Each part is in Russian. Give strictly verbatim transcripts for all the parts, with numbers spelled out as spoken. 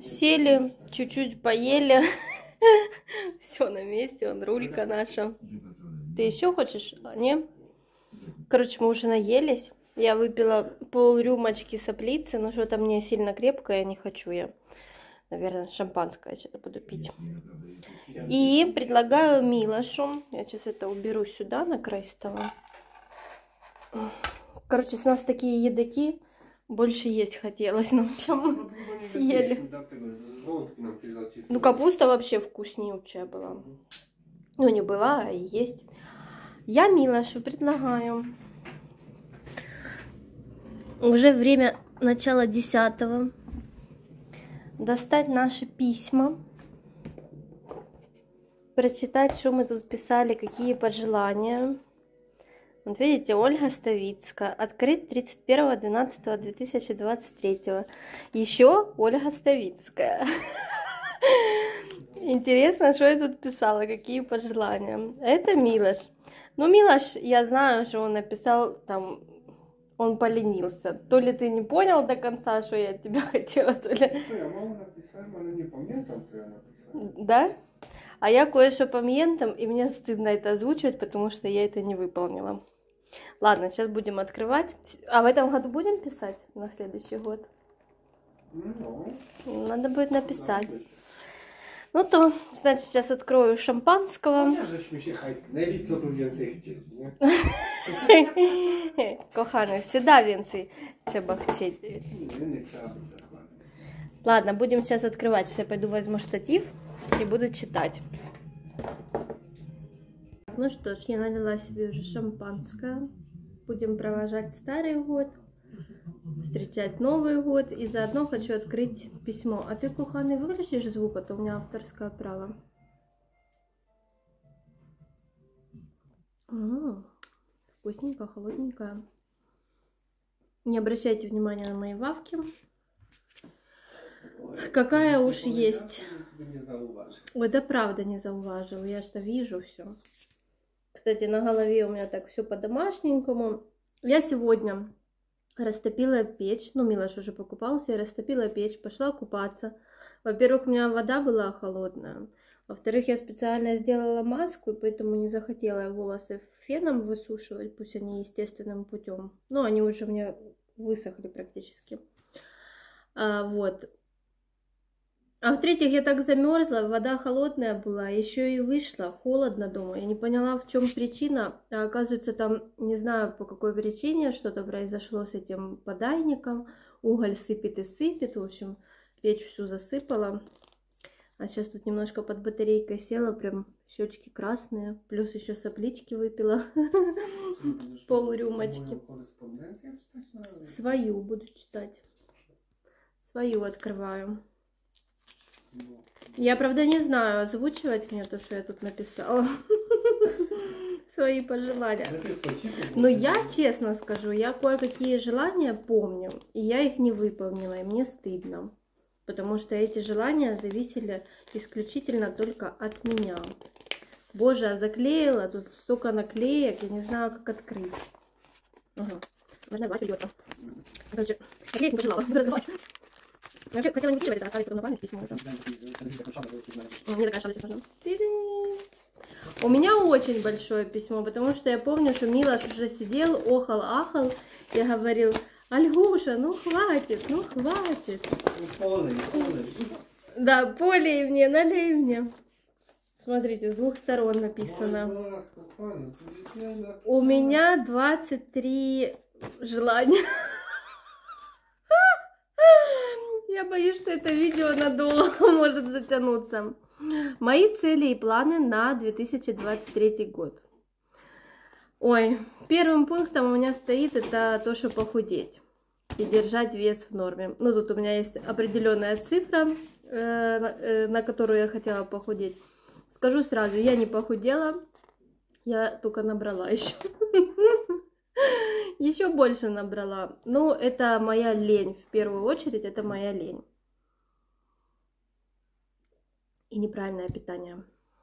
Сели, чуть-чуть поели. Все на месте, он рулька наша. Ты еще хочешь? А, не? Короче, мы уже наелись. Я выпила пол рюмочки соплицы, но что-то мне сильно крепкое, не хочу я. Наверное, шампанское что-то буду пить. И предлагаю Милошу. Я сейчас это уберу сюда, на край стола. Короче, с нас такие едоки. Больше есть хотелось нам, чем съели. Ну, капуста вообще вкуснючая была. Ну, не была, а и есть. Я Милошу предлагаю. Уже время начала десятого. Достать наши письма. Прочитать, что мы тут писали, какие пожелания. Вот видите, Ольга Ставицкая. Открыт тридцать первого двенадцатого две тысячи двадцать третьего. Еще Ольга Ставицкая. Интересно, что я тут писала, какие пожелания. Это Милош. Ну, Милош, я знаю, что он написал там, он поленился. То ли ты не понял до конца, что я от тебя хотела, то ли... Я могу написать, но не пам'ятам, что я написала. Да? А я кое-что пам'ятам, и мне стыдно это озвучивать, потому что я это не выполнила. Ладно, сейчас будем открывать. А в этом году будем писать на следующий год? Ну, Надо будет написать. Ну то, значит, сейчас открою шампанского. Найдіть тут więcej chcieć, nie? Коханий, всегда więcej trzeba chcieć. Ладно, будем сейчас открывать. Сейчас я пойду возьму штатив и буду читать. Ну что ж, я налила себе уже шампанское. Будем провожать Старый год, встречать Новый год. И заодно хочу открыть письмо. А ты, кухонный, выключишь звук, а то у меня авторское право. М-м, вкусненько, холодненько. Не обращайте внимания на мои вавки. Какая уж есть. Это правда не зауважил. Я что вижу все. Кстати, на голове у меня так все по-домашненькому. Я сегодня растопила печь. Ну, Милош уже покупался. Я растопила печь, пошла купаться. Во-первых, у меня вода была холодная. Во-вторых, я специально сделала маску, и поэтому не захотела волосы феном высушивать. Пусть они естественным путем. Но они уже у меня высохли практически. А, вот. А в-третьих, я так замерзла, вода холодная была, еще и вышла, холодно дома. Я не поняла, в чем причина. А оказывается, там, не знаю, по какой причине что-то произошло с этим подайником. Уголь сыпет и сыпет. В общем, печь всю засыпала. А сейчас тут немножко под батарейкой села, прям щечки красные. Плюс еще соплички выпила. Пол рюмочки. Свою буду читать. Свою открываю. Я, правда, не знаю, озвучивать мне то, что я тут написала. Свои пожелания. Но я, честно скажу, я кое-какие желания помню, и я их не выполнила, и мне стыдно. Потому что эти желания зависели исключительно только от меня. Боже, а заклеила, тут столько наклеек, я не знаю, как открыть. Ага. Можно рвать придется. Короче, наклеек не пожелала, буду разрывать. Я вообще хотела не выкидывать это, оставить потом на память письмо. Не закашивалась, пожалуйста. У меня очень большое письмо, потому что я помню, что Милош уже сидел, охал-ахал, и говорил: Альгуша, ну хватит, ну хватит. Полный, полный. Да, полей мне, налей мне. Смотрите, с двух сторон написано. У меня двадцать три желания. Я боюсь, что это видео надолго может затянуться. Мои цели и планы на две тысячи двадцать третий год. Ой, первым пунктом у меня стоит это то, что похудеть и держать вес в норме. Ну, тут у меня есть определенная цифра, э, на которую я хотела похудеть. Скажу сразу, я не похудела, я только набрала еще. Еще больше набрала. Ну, это моя лень. В первую очередь, это моя лень. И неправильное питание.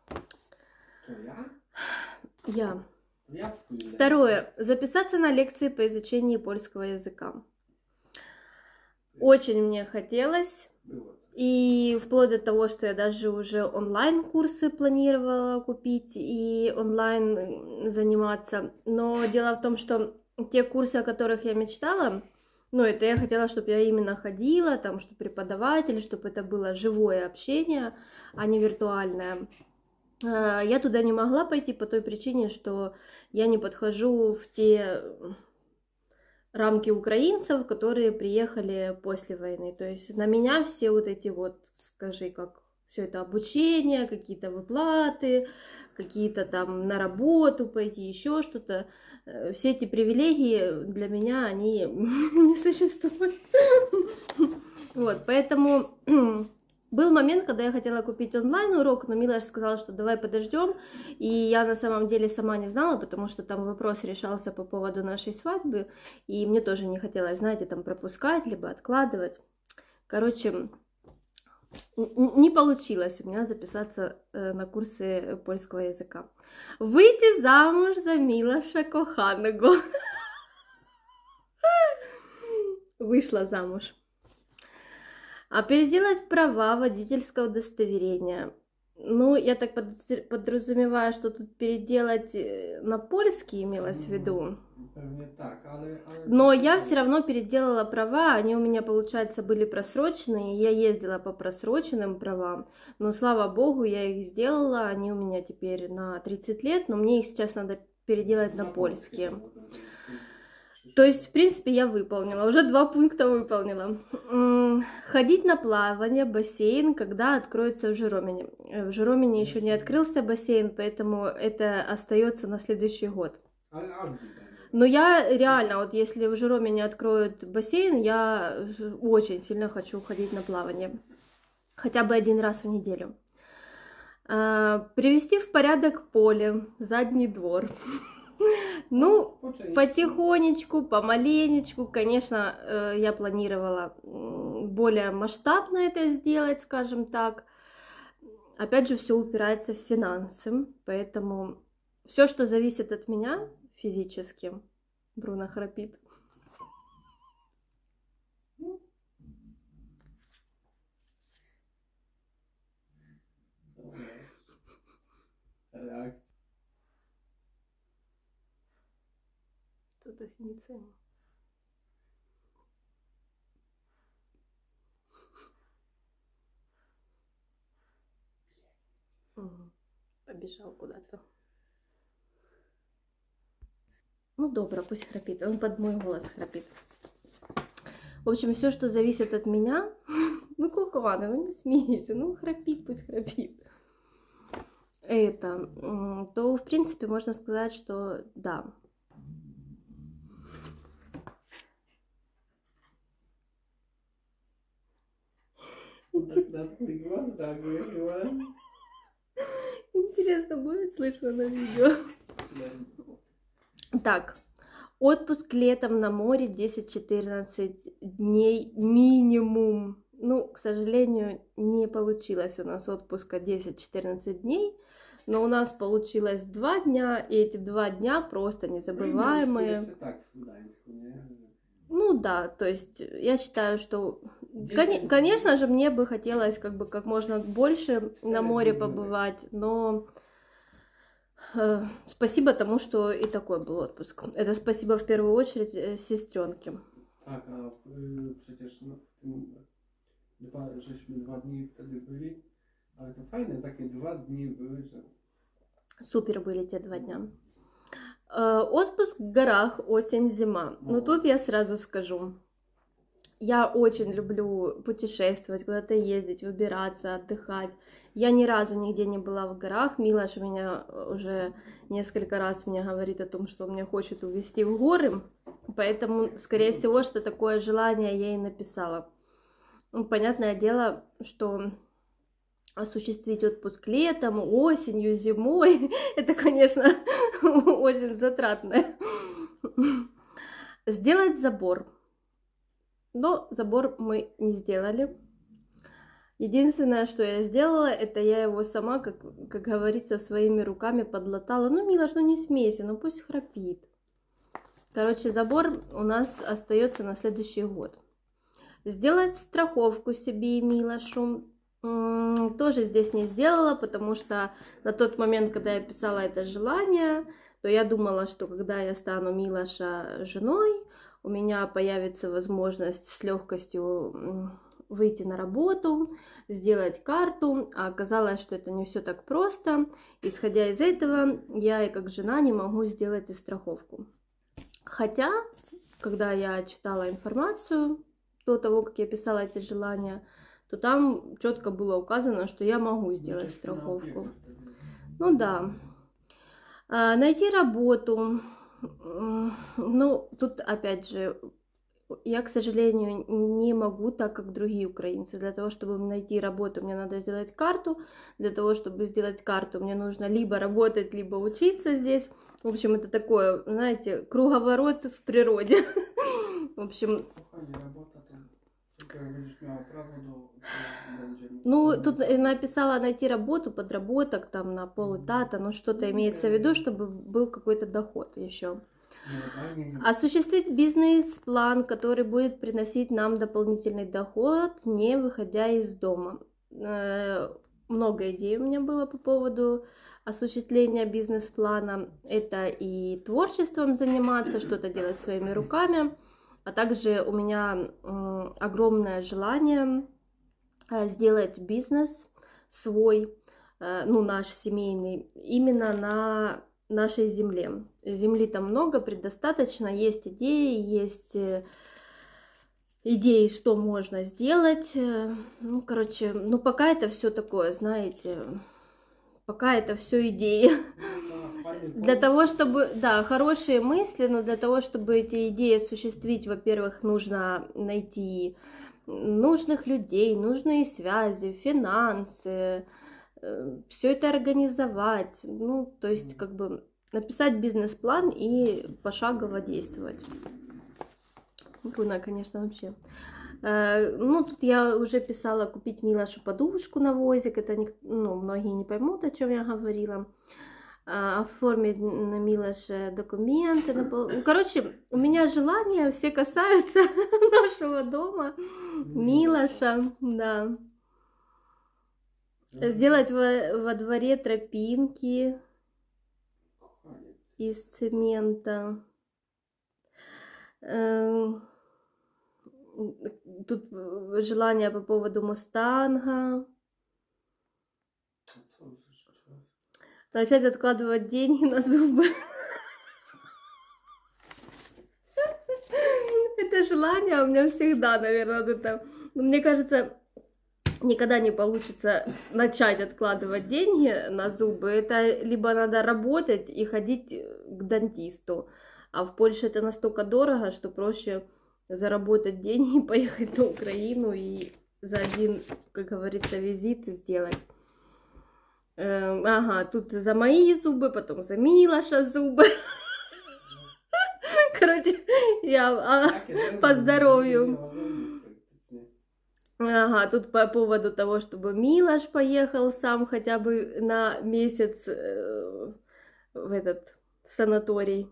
Я. Я. Второе. Записаться на лекции по изучению польского языка. Очень мне хотелось. И вплоть до того, что я даже уже онлайн-курсы планировала купить и онлайн заниматься. Но дело в том, что те курсы, о которых я мечтала, ну, это я хотела, чтобы я именно ходила, там, чтобы преподаватель, чтобы это было живое общение, а не виртуальное. Я туда не могла пойти по той причине, что я не подхожу в те рамки украинцев, которые приехали после войны. То есть на меня все вот эти вот, скажи, как все это обучение, какие-то выплаты, какие-то там на работу пойти, еще что-то. Все эти привилегии для меня, они не существуют. Вот, поэтому был момент, когда я хотела купить онлайн-урок, но Милош сказала, что давай подождем. И я на самом деле сама не знала, потому что там вопрос решался по поводу нашей свадьбы. И мне тоже не хотелось, знаете, там пропускать, либо откладывать. Короче, не получилось у меня записаться на курсы польского языка. Выйти замуж за Милоша коханого. Вышла замуж. А переделать права, водительского удостоверения. Ну, я так подразумеваю, что тут переделать на польский имелось в виду. Но я все равно переделала права, они у меня, получается, были просроченные. Я ездила по просроченным правам, но, слава богу, я их сделала. Они у меня теперь на тридцать лет, но мне их сейчас надо переделать на польские. То есть, в принципе, я выполнила, уже два пункта выполнила. Ходить на плавание, бассейн, когда откроется в Жиромине. В Жиромине еще не открылся бассейн, поэтому это остается на следующий год. Но я реально, вот если в Жиромине откроют бассейн, я очень сильно хочу ходить на плавание. Хотя бы один раз в неделю. Привести в порядок поле, задний двор. Ну, потихонечку, помаленечку, конечно, я планировала более масштабно это сделать, скажем так. Опять же, все упирается в финансы, поэтому все, что зависит от меня физически, Бруно храпит. Что-то снится ему. Угу. Побежал куда-то. Ну, добро, пусть храпит. Он под мой голос храпит. В общем, все, что зависит от меня, ну, как ладно, ну не смейся, ну, храпит, пусть храпит. Это, то, в принципе, можно сказать, что да. Интересно, будет слышно на видео? Так, отпуск летом на море десять-четырнадцать дней минимум. Ну, к сожалению, не получилось у нас отпуска десять-четырнадцать дней, но у нас получилось два дня, и эти два дня просто незабываемые. Ну да, то есть я считаю, что, кон конечно же, мне бы хотелось как бы как можно больше на море побывать, но э, спасибо тому, что и такой был отпуск. Это спасибо в первую очередь э, сестренке. Так, а э, przecież no, dwa, żeśmy dwa dni wtedy byli, ale to fajne, takie dwa dni były, że... Супер были те два дня. Отпуск в горах, осень, зима. Но тут я сразу скажу, я очень люблю путешествовать, куда-то ездить, выбираться, отдыхать. Я ни разу нигде не была в горах. Милош у меня уже несколько раз мне говорит о том, что он меня хочет увезти в горы. Поэтому, скорее всего, что такое желание я и написала. Ну, понятное дело, что осуществить отпуск летом, осенью, зимой, это, конечно, очень затратно. Сделать забор. Но забор мы не сделали. Единственное, что я сделала, это я его сама, как, как говорится, своими руками подлатала. Ну, Милош, ну не смейся, ну пусть храпит. Короче, забор у нас остается на следующий год. Сделать страховку себе и Милошу. Тоже здесь не сделала, потому что на тот момент, когда я писала это желание, то я думала, что когда я стану Милоша женой, у меня появится возможность с легкостью выйти на работу, сделать карту, а оказалось, что это не все так просто. Исходя из этого, я и как жена не могу сделать и страховку. Хотя, когда я читала информацию до того, как я писала эти желания, то там четко было указано, что я могу сделать страховку. Ну да. А, найти работу. Ну, тут опять же, я, к сожалению, не могу так, как другие украинцы. Для того, чтобы найти работу, мне надо сделать карту. Для того, чтобы сделать карту, мне нужно либо работать, либо учиться здесь. В общем, это такое, знаете, круговорот в природе. В общем... Ну, тут написала найти работу, подработок, там, на полэтата, но что-то имеется в виду, чтобы был какой-то доход еще. Осуществить бизнес-план, который будет приносить нам дополнительный доход, не выходя из дома. Много идей у меня было по поводу осуществления бизнес-плана. Это и творчеством заниматься, что-то делать своими руками, а также у меня огромное желание сделать бизнес свой, ну, наш семейный, именно на нашей земле. Земли там много, предостаточно, есть идеи, есть идеи, что можно сделать. Ну, короче, ну, пока это все такое, знаете, пока это все идеи. Для того, чтобы, да, хорошие мысли, но для того, чтобы эти идеи осуществить, во-первых, нужно найти нужных людей, нужные связи, финансы, все это организовать, ну, то есть, как бы, написать бизнес-план и пошагово действовать. Руна, конечно, вообще. Ну, тут я уже писала купить Милошу подушку на возик, это, ну, многие не поймут, о чем я говорила. Оформить на Милоше документы. На... Короче, у меня желания все касаются нашего дома, Милоша, да. Сделать во, во дворе тропинки из цемента. Тут желание по поводу мустанга. Начать откладывать деньги на зубы. Это желание у меня всегда, наверное, это. Но мне кажется, никогда не получится начать откладывать деньги на зубы. Это либо надо работать и ходить к дантисту. А в Польше это настолько дорого, что проще заработать деньги, поехать на Украину и за один, как говорится, визит сделать. Ага, тут за мои зубы, потом за Милоша зубы. Короче, я а, по здоровью. Ага, тут по поводу того, чтобы Милош поехал сам хотя бы на месяц э, в этот в санаторий.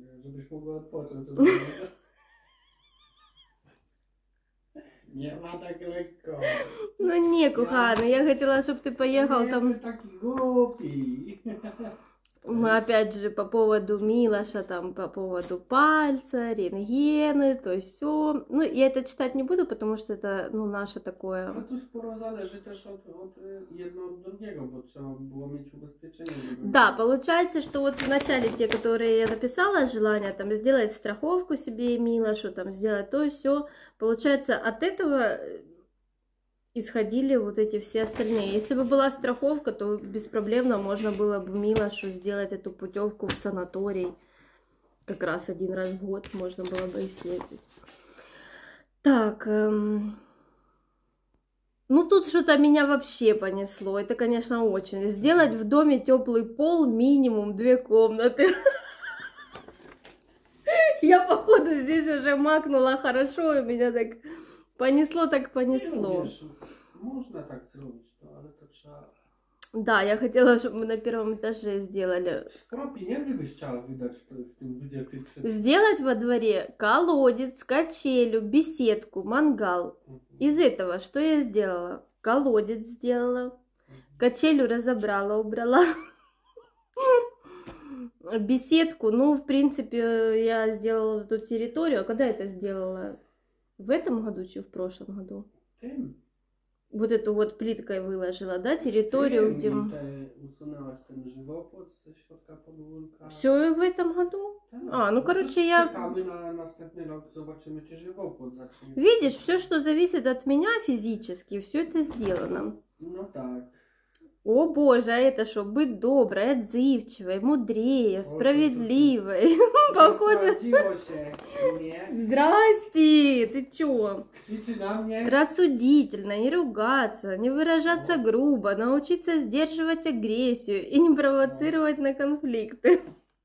Nie ma tak lekko. No nie, kochany, ja хотела, чтобы ты поехал там. Ты такой глупый. Мы опять же по поводу Милоша, там по поводу пальца, рентгены, то есть все. Ну, я это читать не буду, потому что это, ну, наше такое. No tu sporo zależy też od, od jedno od drugiego, bo trzeba było mieć ubezpieczenie. Да, получается, что вот вначале те, которые я написала, желание там сделать страховку себе и Милошу, там сделать то и все, получается, от этого исходили вот эти все остальные. Если бы была страховка, то беспроблемно можно было бы Милошу сделать эту путевку в санаторий. Как раз один раз в год можно было бы и съездить. Так, эм... ну тут что-то меня вообще понесло. Это, конечно, очень. Сделать в доме теплый пол, минимум две комнаты. Я, походу, здесь уже макнула хорошо, и меня так понесло, так понесло. Можно так сделать, ale to trzeba... Да, я хотела, чтобы мы на первом этаже сделали. Skoro pieniędzy byś chciała wydać w w tym dwudziestym trzecim. Сделать во дворе колодец, качелю, беседку, мангал. Из этого что я сделала? Колодец сделала, качелю разобрала, убрала. Беседку, ну, в принципе, я сделала эту территорию. А когда это сделала? В этом году, чи в прошлом году? Tym. Вот эту вот плиткой выложила, да, территорию, Tym, где... te usunęłaś ten żywopłot ze środka podwórka. Все в этом году? Tak. А, ну, to короче, я... Czekamy na następny rok, zobaczymy, czy żywopłot zacznie. Видишь, все, что зависит от меня физически, все это сделано. No tak. О боже, а это что, быть доброй, отзывчивой, мудрее, справедливой. Походу... Sprawdziło się, nie? Здрасте, ты чё? Krzyczy na mnie. Рассудительно, не ругаться, не выражаться грубо, научиться сдерживать агрессию и не провоцировать на конфликты.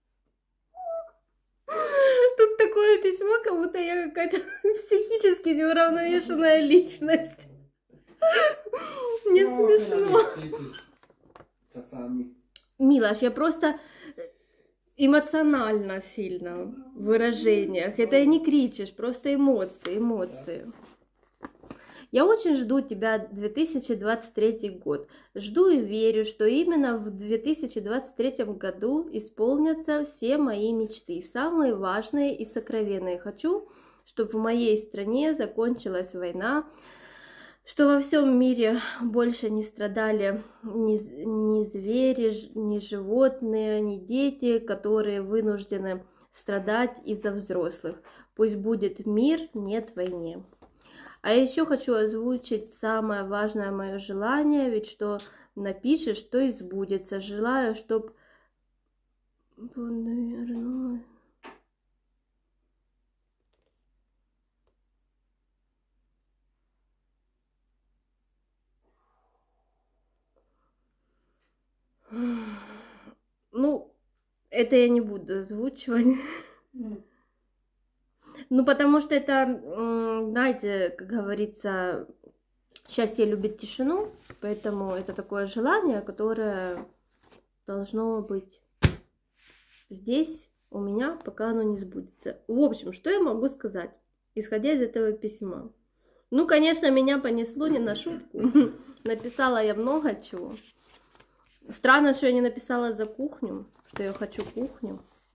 Тут такое письмо, как будто я какая-то психически неуравновешенная личность. Мне Trochę na смешно. mnie krzyczysz czasami. Милаш, я просто эмоционально сильно в выражениях. Это и не кричишь, просто эмоции, эмоции. Я очень жду тебя две тысячи двадцать третий год. Жду и верю, что именно в две тысячи двадцать третьем году исполнятся все мои мечты, самые важные и сокровенные. Хочу, чтобы в моей стране закончилась война, что во всем мире больше не страдали ни, ни звери, ни животные, ни дети, которые вынуждены страдать из-за взрослых. Пусть будет мир, нет войны. А еще хочу озвучить самое важное мое желание, ведь что напишешь, то и сбудется. Желаю, чтоб... Ну, это я не буду озвучивать. Ну, потому что это, знаете, как говорится, счастье любит тишину, поэтому это такое желание, которое должно быть здесь у меня, пока оно не сбудется. В общем, что я могу сказать, исходя из этого письма? Ну, конечно, меня понесло не на шутку. Написала я много чего. Странно, что я не написала за кухню, что я хочу кухню.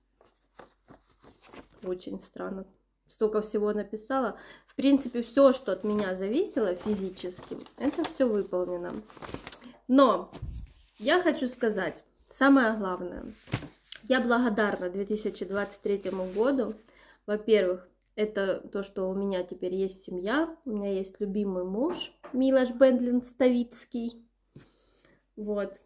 Очень странно. Столько всего написала. В принципе, все, что от меня зависело физически, это все выполнено. Но я хочу сказать, самое главное. Я благодарна две тысячи двадцать третьему году. Во-первых, это то, что у меня теперь есть семья. У меня есть любимый муж, Милош Бендлин Ставицкий. Вот.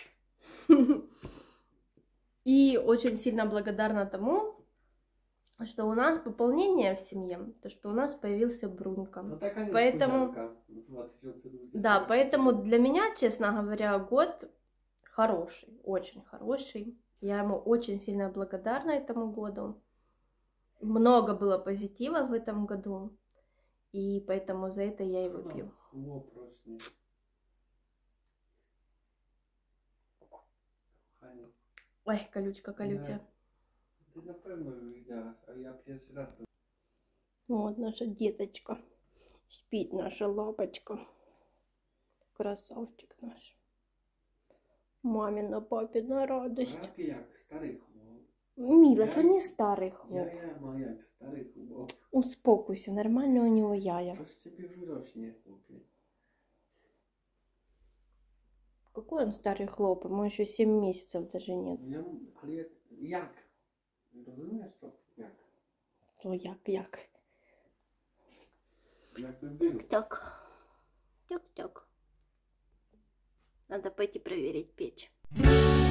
И очень сильно благодарна тому, что у нас пополнение в семье, то что у нас появился Брунька. No taka Поэтому, dwa tysiące dwudziesty. да, поэтому для меня, честно говоря, год хороший, очень хороший. Я ему очень сильно благодарна этому году. Много было позитива в этом году, и поэтому за это я и выпью. Chłop rośnie. Kochanie. Ой, колючка, колюча. Ty na pewno już widziałaś, ale ja pierwszy raz to... Вот наша деточка. Спит наша лапочка. Красавчик наш. Мамина, папина радость. Rapie jak stary chłop. Мила, что не старый хлоп. Jaja ma jak stary chłop. Успокойся, нормально у него яя. Co z ciebie wyrośnie, chłopie? Какой он старый хлоп? Ему еще семь месяцев даже нет. Ja, ale jak? jak? Rozumiesz to? Jak? О, як, як. Jakby był. Так. Так, так. Надо пойти проверить печь.